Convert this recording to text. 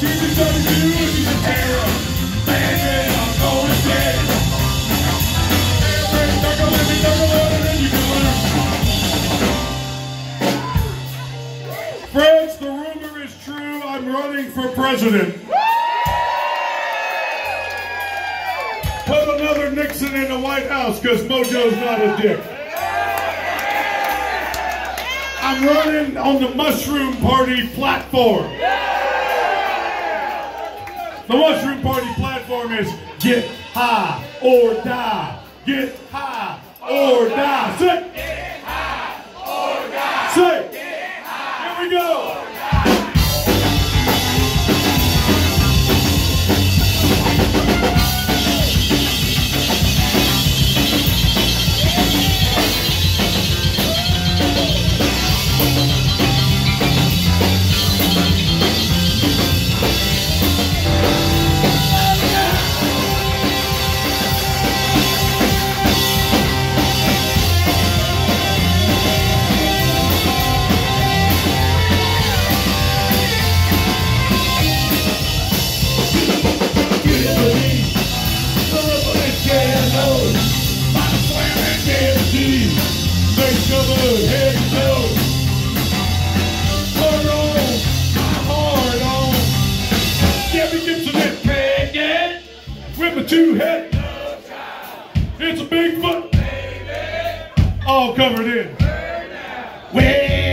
Friends, the rumor is true. I'm running for president. Put another Nixon in the White House because Mojo's not a dick. I'm running on the Mushroom Party platform. The Mushroom Party platform is get high or die. Get high or die. Say, get high or die. Say, get high. Here we go. Two-head, it's a Bigfoot, all covered in. Well,